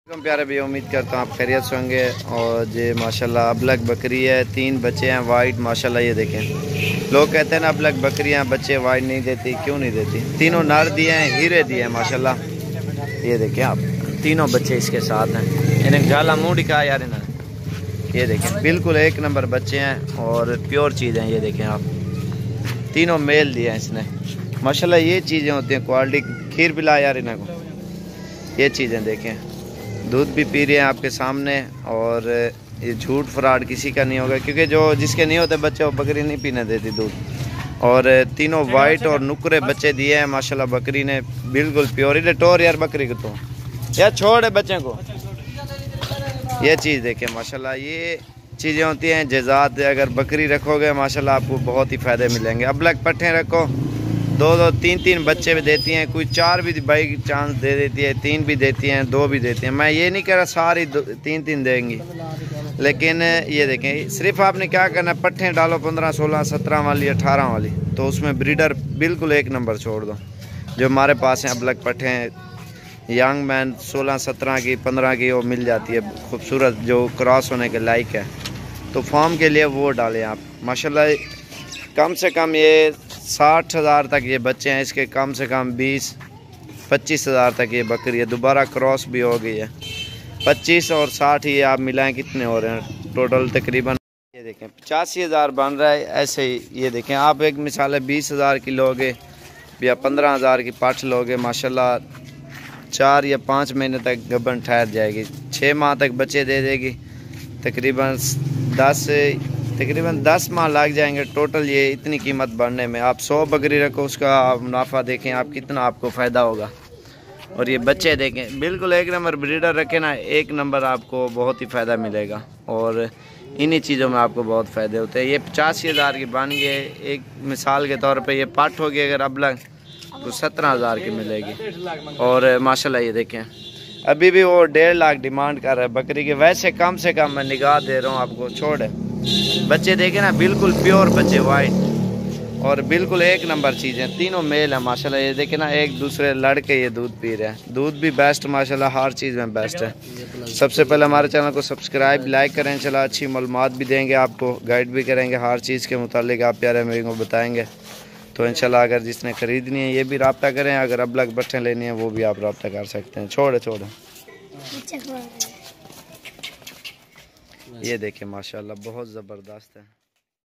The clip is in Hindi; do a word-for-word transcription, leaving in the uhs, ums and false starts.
प्यारे भी उम्मीद करता हूँ आप खैरियत से होंगे। और ये माशाल्लाह अबलग बकरी है, तीन बच्चे हैं वाइट माशाल्लाह। ये देखें, लोग कहते हैं ना अबलग बकरियाँ बच्चे वाइट नहीं देती, क्यों नहीं देती। तीनों नर दिए हैं, हीरे दिए हैं माशाल्लाह। ये देखें आप, तीनों बच्चे इसके साथ हैं। इन्हें जाला मुँह दिखा यार इन्हें। ये देखें बिल्कुल एक नंबर बच्चे हैं और प्योर चीज़ हैं। ये देखें आप, तीनों मेल दिए हैं इसने माशाल्लाह। ये चीज़ें होती हैं क्वालिटी। खीर पिला यार इन्हें को। ये चीज़ें देखें, दूध भी पी रहे हैं आपके सामने। और ये झूठ फ्रॉड किसी का नहीं होगा, क्योंकि जो जिसके नहीं होते बच्चे वो बकरी नहीं पीने देती दूध। और तीनों वाइट और नुकरे बच्चे दिए हैं माशाल्लाह बकरी ने, बिल्कुल प्योर। इधर टोर यार बकरी को तो यार छोड़ है बच्चे को। ये चीज़ देखें माशाल्लाह, ये चीज़ें होती हैं जज़ात। अगर बकरी रखोगे माशाल्लाह आपको बहुत ही फ़ायदे मिलेंगे। अबलग पट्ठे रखो, दो दो तीन तीन बच्चे भी देती हैं, कोई चार भी बाई चांस दे देती है, तीन भी देती हैं, दो भी देती हैं। मैं ये नहीं कह रहा सारी तीन तीन देंगी, लेकिन ये देखें सिर्फ आपने क्या करना है, पट्ठे डालो पंद्रह सोलह सत्रह वाली अठारह वाली, तो उसमें ब्रीडर बिल्कुल एक नंबर छोड़ दो। जो हमारे पास हैं अबलग पट्ठे हैं, यंग मैन सोलह सत्रह की पंद्रह की वो मिल जाती है खूबसूरत, जो क्रॉस होने के लायक है, तो फार्म के लिए वो डालें आप माशाल्लाह। कम से कम ये साठ हज़ार तक ये बच्चे हैं इसके, कम से कम बीस पच्चीस हज़ार तक ये बकरी है। दोबारा क्रॉस भी हो गई है। पच्चीस और साठ ये आप मिलाएं कितने हो रहे हैं टोटल तकरीबन। ये देखें पचासी हज़ार बन रहा है ऐसे ही। ये देखें आप, एक मिसाल है बीस हज़ार की लोगे या पंद्रह हज़ार की पाठ लोगे माशाल्लाह, चार या पाँच महीने तक गबन ठहर जाएगी, छः माह तक बच्चे दे देगी। तकरीबन दस तकरीबन दस माह लग जाएंगे टोटल ये इतनी कीमत बढ़ने में। आप सौ बकरी रखो, उसका आप मुनाफा देखें आप कितना आपको फ़ायदा होगा। और ये बच्चे देखें बिल्कुल एक नंबर ब्रीडर रखें ना, एक नंबर आपको बहुत ही फ़ायदा मिलेगा। और इन्हीं चीज़ों में आपको बहुत फ़ायदे होते हैं। ये पचासी हज़ार की बन गए, एक मिसाल के तौर पर ये पाठ होगी अगर अबलग तो सत्रह हज़ार की मिलेगी। और माशाल्लाह ये देखें अभी भी वो डेढ़ लाख डिमांड कर रहा है बकरी के। वैसे कम से कम मैं निगाह दे रहा हूँ आपको, छोड़ बच्चे देखे ना, बिल्कुल प्योर बच्चे वाइट और बिल्कुल एक नंबर चीज़ें। तीनों मेल है माशाल्लाह। ये देखे ना, एक दूसरे लड़के ये दूध पी रहे हैं। दूध भी बेस्ट माशाल्लाह, हर चीज़ में बेस्ट है। सबसे पहले हमारे चैनल को सब्सक्राइब लाइक करें। इंशाल्लाह अच्छी मालूमात भी देंगे आपको, गाइड भी करेंगे, हर चीज़ के मुतालिक आप प्यारे मेरे को बताएँगे। तो इंशाल्लाह अगर जिसने ख़रीदनी है ये भी रब्ता करें, अगर अबलग बट्ठे लेनी है वो भी आप रब्ता कर सकते हैं। छोड़े छोड़े ये देखें माशाल्लाह बहुत ज़बरदस्त है।